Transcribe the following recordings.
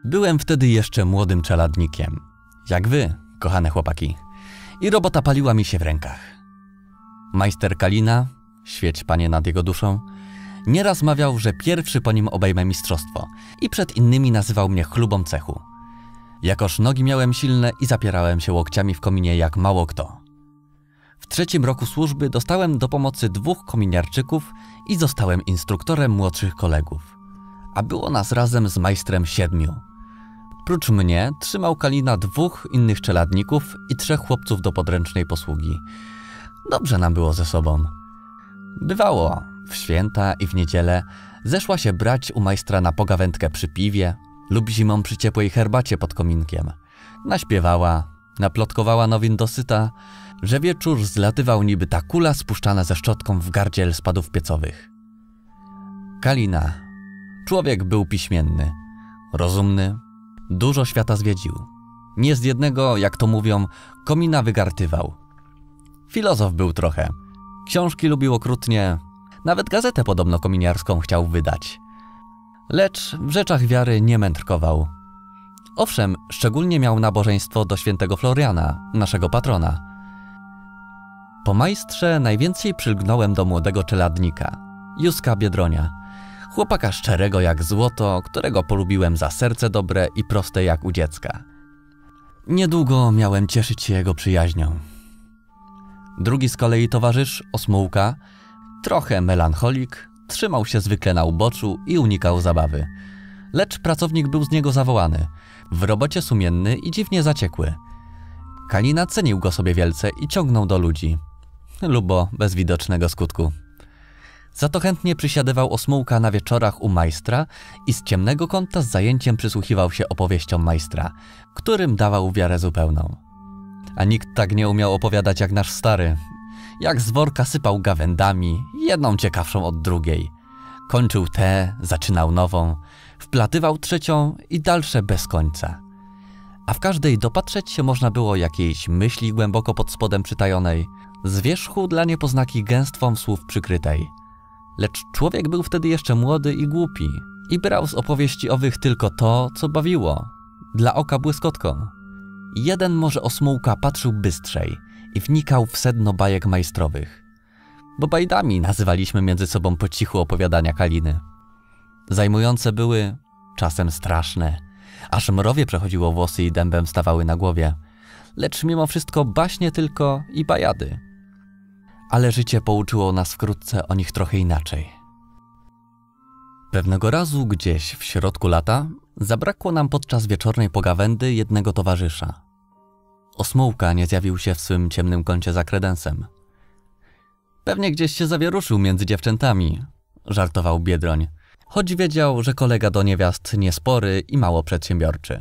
Byłem wtedy jeszcze młodym czeladnikiem, jak wy, kochane chłopaki, i robota paliła mi się w rękach. Majster Kalina, świeć Panie nad jego duszą, nieraz mawiał, że pierwszy po nim obejmę mistrzostwo i przed innymi nazywał mnie chlubą cechu. Jakoż nogi miałem silne i zapierałem się łokciami w kominie jak mało kto. W 3. roku służby dostałem do pomocy 2 kominiarczyków i zostałem instruktorem młodszych kolegów, a było nas razem z majstrem 7. Prócz mnie trzymał Kalina 2 innych czeladników i 3 chłopców do podręcznej posługi. Dobrze nam było ze sobą. Bywało, w święta i w niedzielę zeszła się brać u majstra na pogawędkę przy piwie lub zimą przy ciepłej herbacie pod kominkiem. Naśpiewała, naplotkowała nowin dosyta, że wieczór zlatywał niby ta kula spuszczana ze szczotką w gardziel spadów piecowych. Kalina. Człowiek był piśmienny, rozumny, dużo świata zwiedził. Nie z jednego, jak to mówią, komina wygartywał. Filozof był trochę. Książki lubił okrutnie. Nawet gazetę podobno kominiarską chciał wydać. Lecz w rzeczach wiary nie mędrkował. Owszem, szczególnie miał nabożeństwo do świętego Floriana, naszego patrona. Po majstrze najwięcej przylgnąłem do młodego czeladnika, Józka Biedronia, chłopaka szczerego jak złoto, którego polubiłem za serce dobre i proste jak u dziecka. Niedługo miałem cieszyć się jego przyjaźnią. Drugi z kolei towarzysz, Osmułka, trochę melancholik, trzymał się zwykle na uboczu i unikał zabawy. Lecz pracownik był z niego zawołany, w robocie sumienny i dziwnie zaciekły. Kalina cenił go sobie wielce i ciągnął do ludzi. Lubo bez widocznego skutku. Za to chętnie przysiadywał Osmułka na wieczorach u majstra i z ciemnego kąta z zajęciem przysłuchiwał się opowieściom majstra, którym dawał wiarę zupełną. A nikt tak nie umiał opowiadać jak nasz stary. Jak z worka sypał gawędami, jedną ciekawszą od drugiej. Kończył tę, zaczynał nową, wplatywał trzecią i dalsze bez końca. A w każdej dopatrzeć się można było jakiejś myśli głęboko pod spodem przytajonej, z wierzchu dla niepoznaki gęstwą słów przykrytej. Lecz człowiek był wtedy jeszcze młody i głupi i brał z opowieści owych tylko to, co bawiło, dla oka błyskotką. Jeden może Osmułka patrzył bystrzej i wnikał w sedno bajek majstrowych, bo bajdami nazywaliśmy między sobą po cichu opowiadania Kaliny. Zajmujące były, czasem straszne, aż mrowie przechodziło włosy i dębem stawały na głowie, lecz mimo wszystko baśnie tylko i bajady. Ale życie pouczyło nas wkrótce o nich trochę inaczej. Pewnego razu gdzieś w środku lata zabrakło nam podczas wieczornej pogawędy jednego towarzysza. Osmułka nie zjawił się w swym ciemnym kącie za kredensem. Pewnie gdzieś się zawieruszył między dziewczętami, żartował Biedroń, choć wiedział, że kolega do niewiast niespory i mało przedsiębiorczy.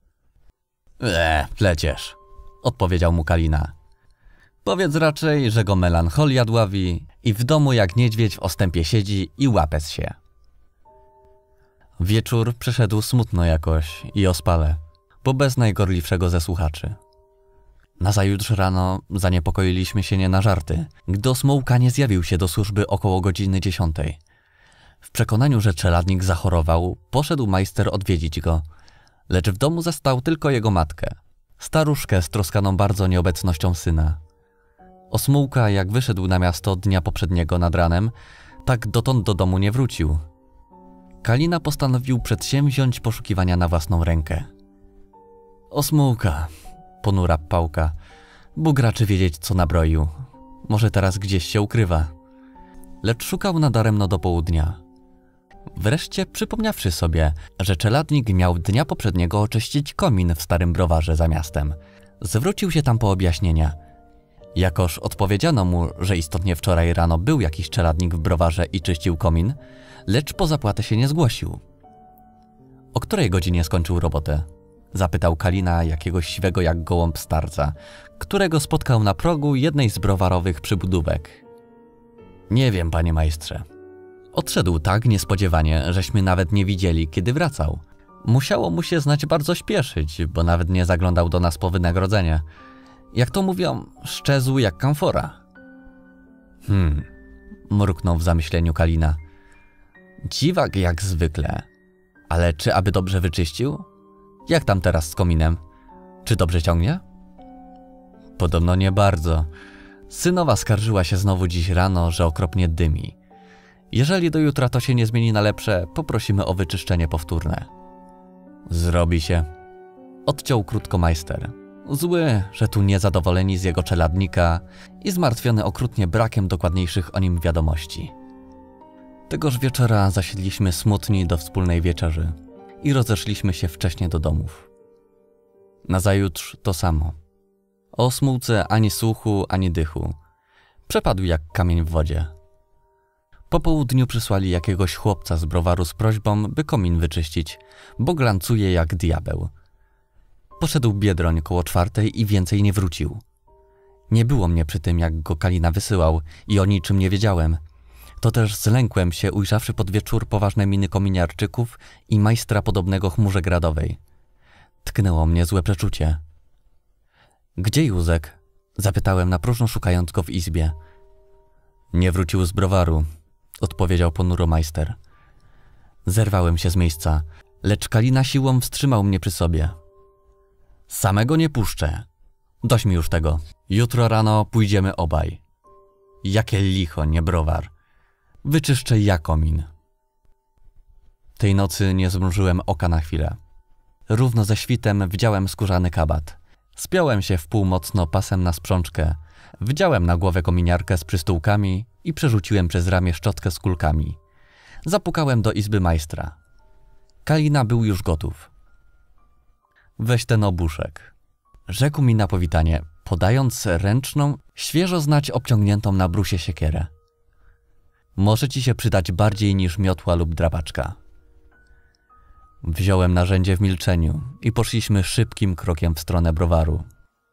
Pleciesz, odpowiedział mu Kalina. Powiedz raczej, że go melancholia dławi i w domu jak niedźwiedź w ostępie siedzi i łapec się. Wieczór przeszedł smutno jakoś i ospale, bo bez najgorliwszego ze słuchaczy. Nazajutrz rano zaniepokoiliśmy się nie na żarty, gdy Osmułka nie zjawił się do służby około godziny 10. W przekonaniu, że czeladnik zachorował, poszedł majster odwiedzić go, lecz w domu zastał tylko jego matkę, staruszkę stroskaną bardzo nieobecnością syna. Osmułka, jak wyszedł na miasto dnia poprzedniego nad ranem, tak dotąd do domu nie wrócił. Kalina postanowił przedsięwziąć poszukiwania na własną rękę. Osmułka, ponura pałka, Bóg raczy wiedzieć, co nabroił. Może teraz gdzieś się ukrywa. Lecz szukał nadaremno do południa. Wreszcie przypomniawszy sobie, że czeladnik miał dnia poprzedniego oczyścić komin w starym browarze za miastem, zwrócił się tam po objaśnienia. Jakoż odpowiedziano mu, że istotnie wczoraj rano był jakiś czeladnik w browarze i czyścił komin, lecz po zapłatę się nie zgłosił. O której godzinie skończył robotę? Zapytał Kalina jakiegoś siwego jak gołąb starca, którego spotkał na progu jednej z browarowych przybudówek. Nie wiem, panie majstrze. Odszedł tak niespodziewanie, żeśmy nawet nie widzieli, kiedy wracał. Musiało mu się znać bardzo śpieszyć, bo nawet nie zaglądał do nas po wynagrodzenie. Jak to mówią, szczezł jak kamfora. Mruknął w zamyśleniu Kalina. Dziwak jak zwykle. Ale czy aby dobrze wyczyścił? Jak tam teraz z kominem? Czy dobrze ciągnie? Podobno nie bardzo. Synowa skarżyła się znowu dziś rano, że okropnie dymi. Jeżeli do jutra to się nie zmieni na lepsze, poprosimy o wyczyszczenie powtórne. Zrobi się. Odciął krótko majster. Zły, że tu niezadowoleni z jego czeladnika i zmartwiony okrutnie brakiem dokładniejszych o nim wiadomości. Tegoż wieczora zasiedliśmy smutni do wspólnej wieczerzy i rozeszliśmy się wcześnie do domów. Nazajutrz to samo. O Smułce ani słuchu, ani dychu. Przepadł jak kamień w wodzie. Po południu przysłali jakiegoś chłopca z browaru z prośbą, by komin wyczyścić, bo glancuje jak diabeł. Poszedł Biedroń koło 4 i więcej nie wrócił. Nie było mnie przy tym, jak go Kalina wysyłał i o niczym nie wiedziałem. To też zlękłem się, ujrzawszy pod wieczór poważne miny kominiarczyków i majstra podobnego chmurze gradowej. Tknęło mnie złe przeczucie. Gdzie Józek? Zapytałem napróżno, szukając go w izbie. Nie wrócił z browaru, odpowiedział ponuro majster. Zerwałem się z miejsca, lecz Kalina siłą wstrzymał mnie przy sobie. Samego nie puszczę. Dość mi już tego. Jutro rano pójdziemy obaj. Jakie licho, nie browar. Wyczyszczę ja komin. Tej nocy nie zmrużyłem oka na chwilę. Równo ze świtem wdziałem skórzany kabat. Spiąłem się wpół mocno pasem na sprzączkę. Wdziałem na głowę kominiarkę z przystółkami i przerzuciłem przez ramię szczotkę z kulkami. Zapukałem do izby majstra. Kalina był już gotów. Weź ten obuszek. Rzekł mi na powitanie, podając ręczną, świeżo znać obciągniętą na brusie siekierę. Może ci się przydać bardziej niż miotła lub drapaczka. Wziąłem narzędzie w milczeniu i poszliśmy szybkim krokiem w stronę browaru.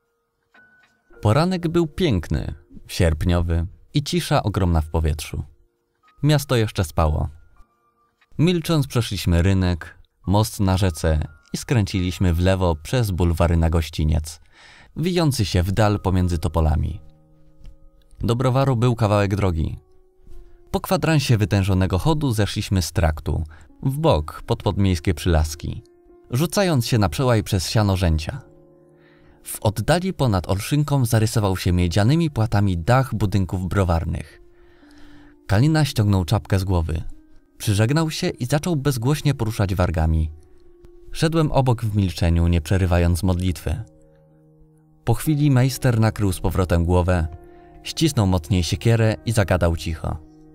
Poranek był piękny, sierpniowy i cisza ogromna w powietrzu. Miasto jeszcze spało. Milcząc przeszliśmy rynek, most na rzece i skręciliśmy w lewo przez bulwary na gościniec, wijący się w dal pomiędzy topolami. Do browaru był kawałek drogi. Po kwadransie wytężonego chodu zeszliśmy z traktu, w bok pod podmiejskie przylaski, rzucając się na przełaj przez siano rzęcia. W oddali ponad Olszynką zarysował się miedzianymi płatami dach budynków browarnych. Kalina ściągnął czapkę z głowy, przyżegnał się i zaczął bezgłośnie poruszać wargami. Szedłem obok w milczeniu, nie przerywając modlitwy. Po chwili majster nakrył z powrotem głowę, ścisnął mocniej siekierę i zagadał cicho.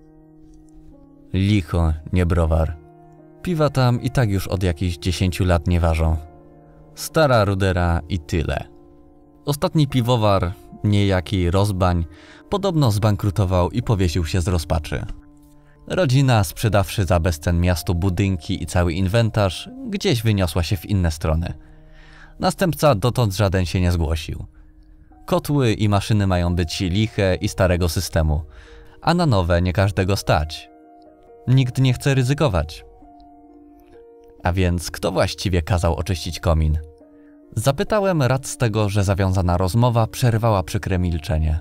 Licho, nie browar. Piwa tam i tak już od jakichś 10 lat nie ważą. Stara rudera i tyle. Ostatni piwowar, niejaki Rozbań, podobno zbankrutował i powiesił się z rozpaczy. Rodzina, sprzedawszy za bezcen miastu budynki i cały inwentarz, gdzieś wyniosła się w inne strony. Następca dotąd żaden się nie zgłosił. Kotły i maszyny mają być liche i starego systemu, a na nowe nie każdego stać. Nikt nie chce ryzykować. A więc kto właściwie kazał oczyścić komin? Zapytałem rad z tego, że zawiązana rozmowa przerwała przykre milczenie.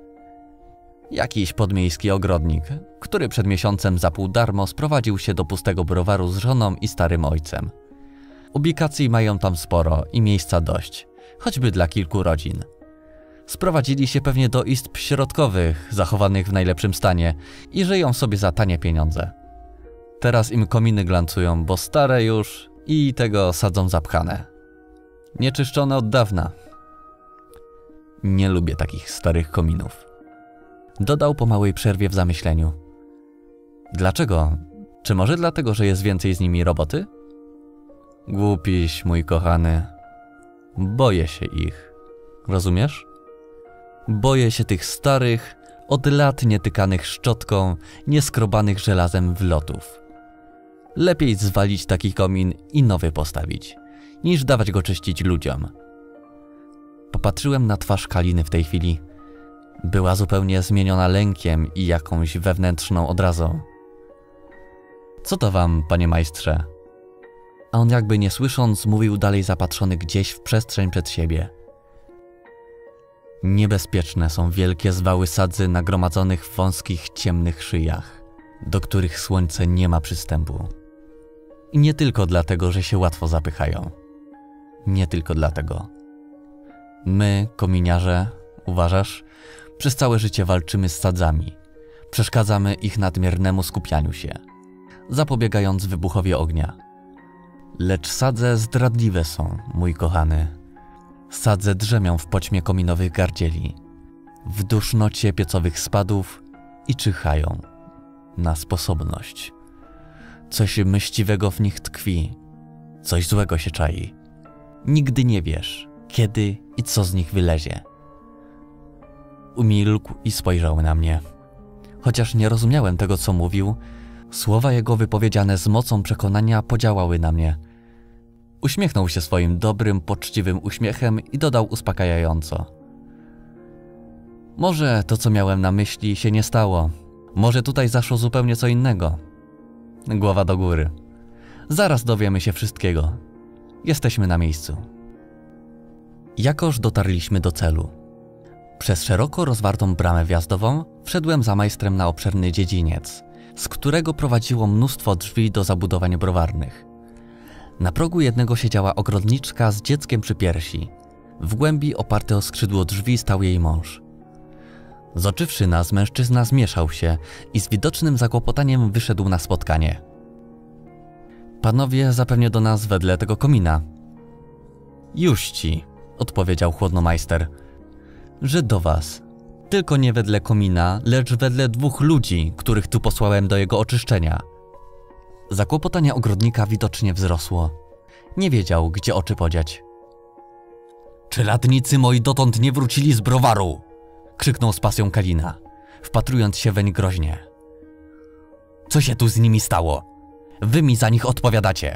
Jakiś podmiejski ogrodnik, który przed miesiącem za pół darmo sprowadził się do pustego browaru z żoną i starym ojcem. Ubikacji mają tam sporo i miejsca dość, choćby dla kilku rodzin. Sprowadzili się pewnie do izb środkowych, zachowanych w najlepszym stanie i żyją sobie za tanie pieniądze. Teraz im kominy glancują, bo stare już i tego sadzą zapchane. Nieczyszczone od dawna. Nie lubię takich starych kominów. Dodał po małej przerwie w zamyśleniu. Dlaczego? Czy może dlatego, że jest więcej z nimi roboty? Głupiś, mój kochany. Boję się ich. Rozumiesz? Boję się tych starych, od lat nietykanych szczotką, nieskrobanych żelazem wlotów. Lepiej zwalić taki komin i nowy postawić, niż dawać go czyścić ludziom. Popatrzyłem na twarz Kaliny w tej chwili. Była zupełnie zmieniona lękiem i jakąś wewnętrzną odrazą. Co to wam, panie majstrze? A on jakby nie słysząc, mówił dalej zapatrzony gdzieś w przestrzeń przed siebie. Niebezpieczne są wielkie zwały sadzy nagromadzonych w wąskich, ciemnych szyjach, do których słońce nie ma przystępu. I nie tylko dlatego, że się łatwo zapychają. nie tylko dlatego. My, kominiarze, uważasz, przez całe życie walczymy z sadzami. Przeszkadzamy ich nadmiernemu skupianiu się, zapobiegając wybuchowi ognia. Lecz sadze zdradliwe są, mój kochany. Sadze drzemią w poćmie kominowych gardzieli, w dusznocie piecowych spadów i czyhają na sposobność. Coś myśliwego w nich tkwi, coś złego się czai. Nigdy nie wiesz, kiedy i co z nich wylezie. Umilkł i spojrzał na mnie. Chociaż nie rozumiałem tego, co mówił, słowa jego wypowiedziane z mocą przekonania podziałały na mnie. Uśmiechnął się swoim dobrym, poczciwym uśmiechem i dodał uspokajająco. Może to, co miałem na myśli, się nie stało. Może tutaj zaszło zupełnie co innego. Głowa do góry. Zaraz dowiemy się wszystkiego. Jesteśmy na miejscu. Jakoż dotarliśmy do celu. Przez szeroko rozwartą bramę wjazdową wszedłem za majstrem na obszerny dziedziniec, z którego prowadziło mnóstwo drzwi do zabudowań browarnych. Na progu jednego siedziała ogrodniczka z dzieckiem przy piersi. W głębi oparte o skrzydło drzwi stał jej mąż. Zoczywszy nas, mężczyzna zmieszał się i z widocznym zakłopotaniem wyszedł na spotkanie. Panowie zapewnie do nas wedle tego komina. Juści, odpowiedział chłodno majster, że do was. Tylko nie wedle komina, lecz wedle 2 ludzi, których tu posłałem do jego oczyszczenia. Zakłopotanie ogrodnika widocznie wzrosło. Nie wiedział, gdzie oczy podziać. Czeladnicy moi dotąd nie wrócili z browaru! Krzyknął z pasją Kalina, wpatrując się weń groźnie. Co się tu z nimi stało? Wy mi za nich odpowiadacie.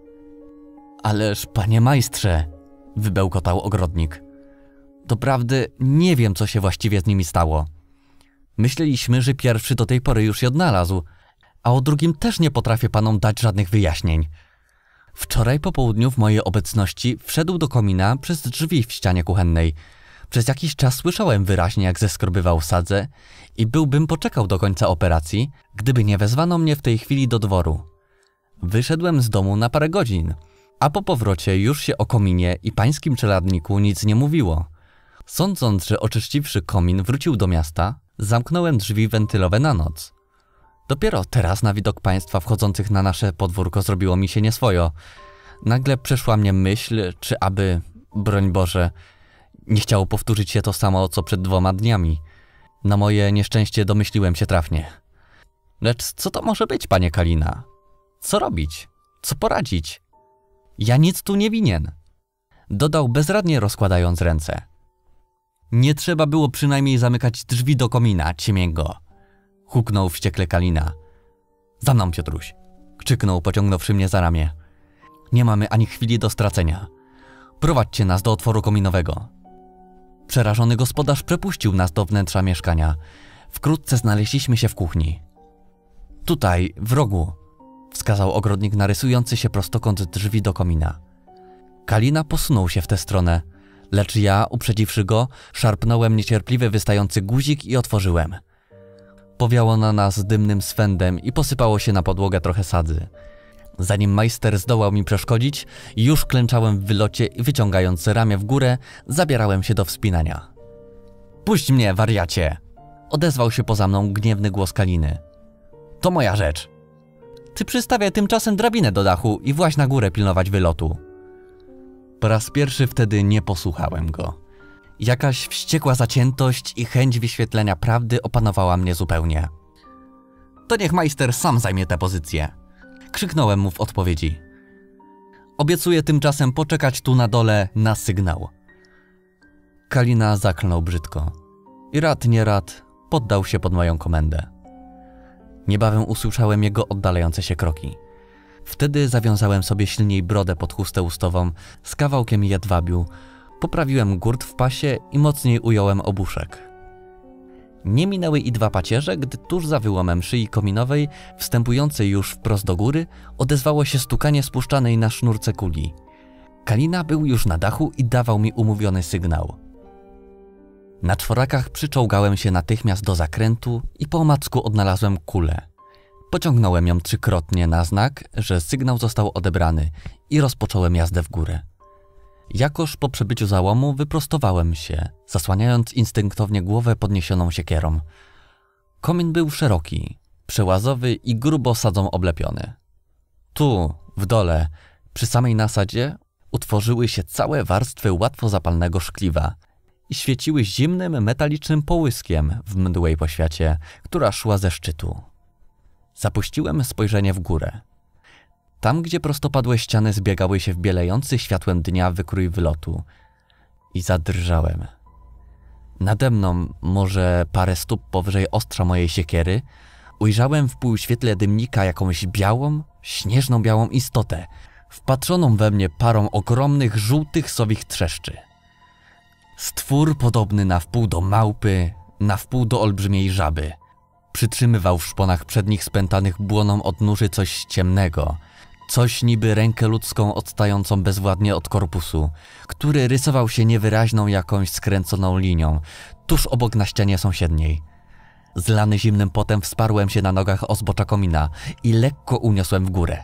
Ależ, panie majstrze, wybełkotał ogrodnik. Doprawdy nie wiem, co się właściwie z nimi stało. Myśleliśmy, że pierwszy do tej pory już się odnalazł, a o drugim też nie potrafię panom dać żadnych wyjaśnień. Wczoraj po południu w mojej obecności wszedł do komina przez drzwi w ścianie kuchennej. Przez jakiś czas słyszałem wyraźnie, jak zeskrobywał sadzę i byłbym poczekał do końca operacji, gdyby nie wezwano mnie w tej chwili do dworu. Wyszedłem z domu na parę godzin, a po powrocie już się o kominie i pańskim czeladniku nic nie mówiło. Sądząc, że oczyściwszy komin wrócił do miasta, zamknąłem drzwi wentylowe na noc. Dopiero teraz na widok państwa wchodzących na nasze podwórko zrobiło mi się nieswojo. Nagle przeszła mnie myśl, czy aby, broń Boże, nie chciało powtórzyć się to samo, co przed 2 dniami. Na moje nieszczęście domyśliłem się trafnie. Lecz co to może być, panie Kalina? Co robić? Co poradzić? Ja nic tu nie winien. Dodał bezradnie, rozkładając ręce. Nie trzeba było przynajmniej zamykać drzwi do komina, ciemięgo. Huknął wściekle Kalina. Za mną, Piotruś, krzyknął, pociągnąwszy mnie za ramię. Nie mamy ani chwili do stracenia. Prowadźcie nas do otworu kominowego. Przerażony gospodarz przepuścił nas do wnętrza mieszkania. Wkrótce znaleźliśmy się w kuchni. Tutaj, w rogu, wskazał ogrodnik na rysujący się prostokąt drzwi do komina. Kalina posunął się w tę stronę, lecz ja, uprzedziwszy go, szarpnąłem niecierpliwie wystający guzik i otworzyłem. Powiało na nas dymnym swędem i posypało się na podłogę trochę sadzy. Zanim majster zdołał mi przeszkodzić, już klęczałem w wylocie i wyciągając ramię w górę, zabierałem się do wspinania. Puść mnie, wariacie! Odezwał się poza mną gniewny głos Kaliny. To moja rzecz. Ty przystawiaj tymczasem drabinę do dachu i właź na górę pilnować wylotu. Po raz pierwszy wtedy nie posłuchałem go. Jakaś wściekła zaciętość i chęć wyświetlenia prawdy opanowała mnie zupełnie. To niech majster sam zajmie tę pozycję. Krzyknąłem mu w odpowiedzi. Obiecuję tymczasem poczekać tu na dole na sygnał. Kalina zaklnął brzydko. I rad nie rad poddał się pod moją komendę. Niebawem usłyszałem jego oddalające się kroki. Wtedy zawiązałem sobie silniej brodę pod chustę ustawą z kawałkiem jedwabiu, poprawiłem gurt w pasie i mocniej ująłem obuszek. Nie minęły i 2 pacierze, gdy tuż za wyłomem szyi kominowej, wstępującej już wprost do góry, odezwało się stukanie spuszczanej na sznurce kuli. Kalina był już na dachu i dawał mi umówiony sygnał. Na 4 przyczołgałem się natychmiast do zakrętu i po omacku odnalazłem kulę. Pociągnąłem ją 3-krotnie na znak, że sygnał został odebrany i rozpocząłem jazdę w górę. Jakoż po przebyciu załomu wyprostowałem się, zasłaniając instynktownie głowę podniesioną siekierą. Komin był szeroki, przełazowy i grubo sadzą oblepiony. Tu, w dole, przy samej nasadzie, utworzyły się całe warstwy łatwo zapalnego szkliwa i świeciły zimnym, metalicznym połyskiem w mdłej poświacie, która szła ze szczytu. Zapuściłem spojrzenie w górę. Tam, gdzie prostopadłe ściany zbiegały się w bielejący światłem dnia wykrój wylotu. I zadrżałem. Nade mną, może parę stóp powyżej ostrza mojej siekiery, ujrzałem w półświetle dymnika jakąś białą, śnieżną białą istotę, wpatrzoną we mnie parą ogromnych, żółtych sowich trzeszczy. Stwór podobny na wpół do małpy, na wpół do olbrzymiej żaby. Przytrzymywał w szponach przednich spętanych błoną odnóży coś ciemnego, coś niby rękę ludzką odstającą bezwładnie od korpusu, który rysował się niewyraźną jakąś skręconą linią, tuż obok na ścianie sąsiedniej. Zlany zimnym potem wsparłem się na nogach o zbocza komina i lekko uniosłem w górę.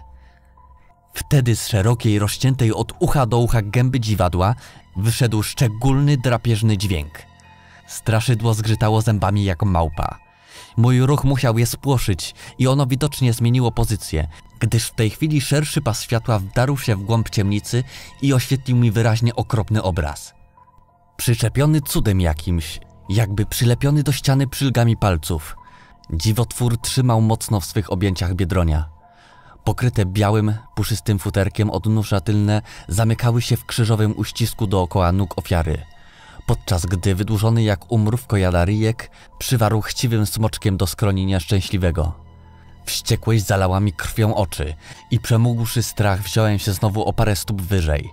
Wtedy z szerokiej, rozciętej od ucha do ucha gęby dziwadła wyszedł szczególny, drapieżny dźwięk. Straszydło zgrzytało zębami jak małpa. Mój ruch musiał je spłoszyć i ono widocznie zmieniło pozycję, gdyż w tej chwili szerszy pas światła wdarł się w głąb ciemnicy i oświetlił mi wyraźnie okropny obraz. Przyczepiony cudem jakimś, jakby przylepiony do ściany przylgami palców, dziwotwór trzymał mocno w swych objęciach Biedronia. Pokryte białym, puszystym futerkiem odnóża tylne zamykały się w krzyżowym uścisku dookoła nóg ofiary, podczas gdy wydłużony jak umrówko jadaryjek przywarł chciwym smoczkiem do skroni nieszczęśliwego. Wściekłość zalała mi krwią oczy i przemógłszy strach wziąłem się znowu o parę stóp wyżej.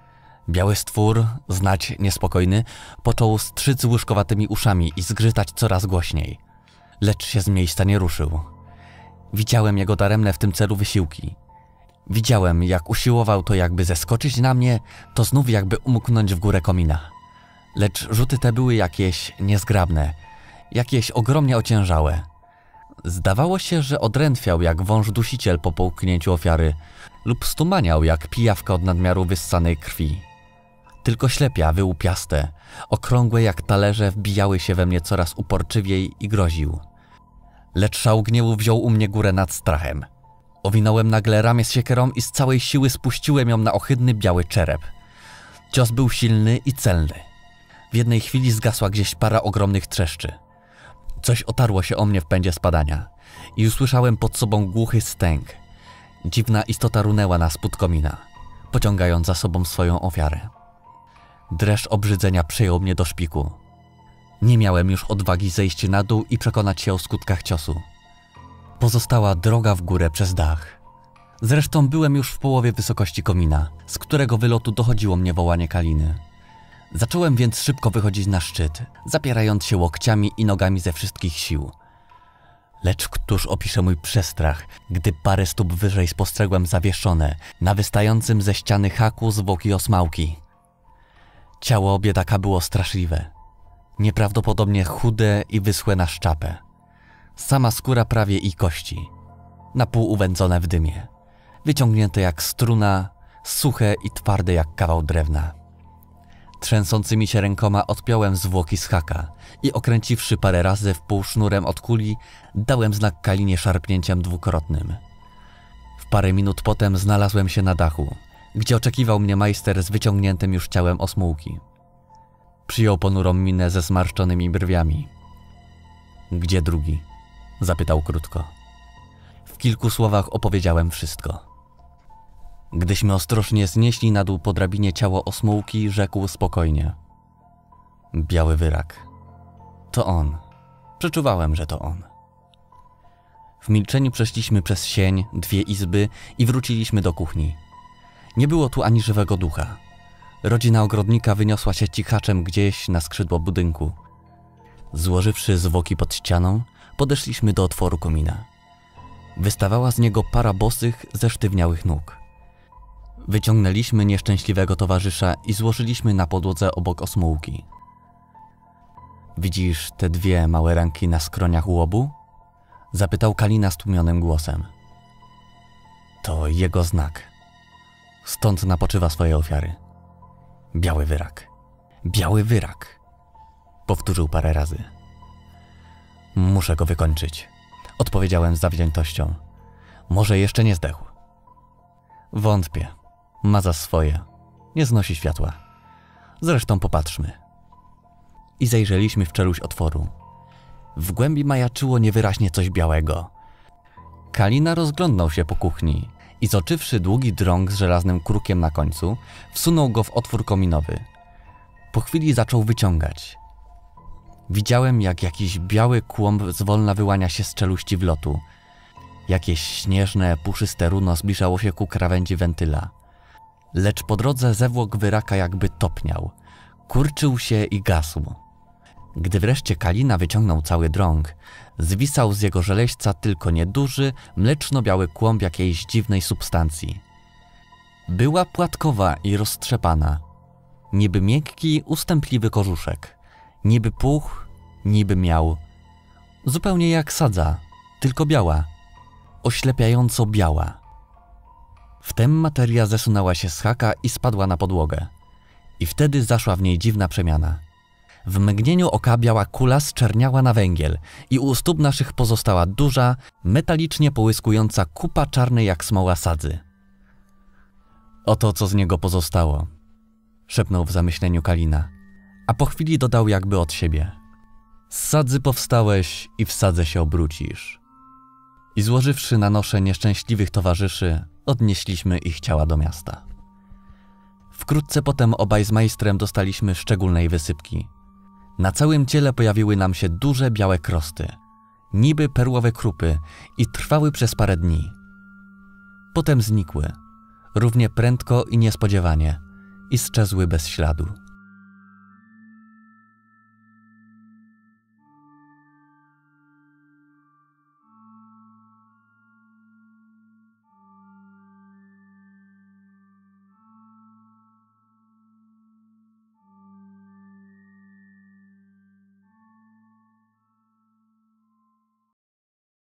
Biały stwór, znać niespokojny, począł strzyc łyżkowatymi uszami i zgrzytać coraz głośniej. Lecz się z miejsca nie ruszył. Widziałem jego daremne w tym celu wysiłki. Widziałem, jak usiłował to jakby zeskoczyć na mnie, to znów jakby umknąć w górę komina. Lecz rzuty te były jakieś niezgrabne, jakieś ogromnie ociężałe. Zdawało się, że odrętwiał jak wąż dusiciel po połknięciu ofiary lub stumaniał jak pijawka od nadmiaru wyssanej krwi. Tylko ślepia, wyłupiaste, okrągłe jak talerze wbijały się we mnie coraz uporczywiej i groził. Lecz szał gniewu wziął u mnie górę nad strachem. Owinąłem nagle ramię z siekierą i z całej siły spuściłem ją na ohydny biały czerep. Cios był silny i celny. W jednej chwili zgasła gdzieś para ogromnych trzeszczy. Coś otarło się o mnie w pędzie spadania i usłyszałem pod sobą głuchy stęk. Dziwna istota runęła na spód komina, pociągając za sobą swoją ofiarę. Dreszcz obrzydzenia przejął mnie do szpiku. Nie miałem już odwagi zejść na dół i przekonać się o skutkach ciosu. Pozostała droga w górę przez dach. Zresztą byłem już w połowie wysokości komina, z którego wylotu dochodziło mnie wołanie Kaliny. Zacząłem więc szybko wychodzić na szczyt, zapierając się łokciami i nogami ze wszystkich sił. Lecz któż opisze mój przestrach, gdy parę stóp wyżej spostrzegłem zawieszone na wystającym ze ściany haku zwłoki osmałki. Ciało biedaka było straszliwe. Nieprawdopodobnie chude i wyschłe na szczapę. Sama skóra prawie i kości, na pół uwędzone w dymie, wyciągnięte jak struna, suche i twarde jak kawał drewna. Trzęsącymi się rękoma odpiąłem zwłoki z haka i okręciwszy parę razy w pół sznurem od kuli, dałem znak Kalinie szarpnięciem dwukrotnym. W parę minut potem znalazłem się na dachu, gdzie oczekiwał mnie majster z wyciągniętym już ciałem osmułki. Przyjął ponurą minę ze zmarszczonymi brwiami. Gdzie drugi? Zapytał krótko. W kilku słowach opowiedziałem wszystko. Gdyśmy ostrożnie znieśli na dół po drabinie ciało osmułki, rzekł spokojnie. Biały wyrak. To on. Przeczuwałem, że to on. W milczeniu przeszliśmy przez sień, 2 izby i wróciliśmy do kuchni. Nie było tu ani żywego ducha. Rodzina ogrodnika wyniosła się cichaczem gdzieś na skrzydło budynku. Złożywszy zwłoki pod ścianą, podeszliśmy do otworu komina. Wystawała z niego para bosych, zesztywniałych nóg. Wyciągnęliśmy nieszczęśliwego towarzysza i złożyliśmy na podłodze obok osmułki. Widzisz te 2 małe ranki na skroniach łobu? Zapytał Kalina stłumionym głosem. To jego znak. Stąd napoczywa swoje ofiary. Biały wyrak. Biały wyrak. Powtórzył parę razy. Muszę go wykończyć. Odpowiedziałem z zawziętością. Może jeszcze nie zdechł. Wątpię. Ma za swoje. Nie znosi światła. Zresztą popatrzmy. I zajrzeliśmy w czeluść otworu. W głębi majaczyło niewyraźnie coś białego. Kalina rozglądnął się po kuchni i zoczywszy długi drąg z żelaznym krukiem na końcu, wsunął go w otwór kominowy. Po chwili zaczął wyciągać. Widziałem, jak jakiś biały kłąb zwolna wyłania się z czeluści wlotu. Jakieś śnieżne, puszyste runo zbliżało się ku krawędzi wentyla. Lecz po drodze zewłok wyraka jakby topniał. Kurczył się i gasł. Gdy wreszcie Kalina wyciągnął cały drąg, zwisał z jego żeleźca tylko nieduży, mleczno-biały kłąb jakiejś dziwnej substancji. Była płatkowa i roztrzepana. Niby miękki, ustępliwy korzuszek. Niby puch, niby miał. Zupełnie jak sadza, tylko biała. Oślepiająco biała. Wtem materia zesunęła się z haka i spadła na podłogę. I wtedy zaszła w niej dziwna przemiana. W mgnieniu oka biała kula zczerniała na węgiel i u stóp naszych pozostała duża, metalicznie połyskująca kupa czarnej jak smoła sadzy. Oto co z niego pozostało, szepnął w zamyśleniu Kalina, a po chwili dodał jakby od siebie. Z sadzy powstałeś i w sadze się obrócisz. I złożywszy na nosze nieszczęśliwych towarzyszy, odnieśliśmy ich ciała do miasta. Wkrótce potem obaj z majstrem dostaliśmy szczególnej wysypki. Na całym ciele pojawiły nam się duże białe krosty, niby perłowe krupy i trwały przez parę dni. Potem znikły, równie prędko i niespodziewanie, i sczezły bez śladu.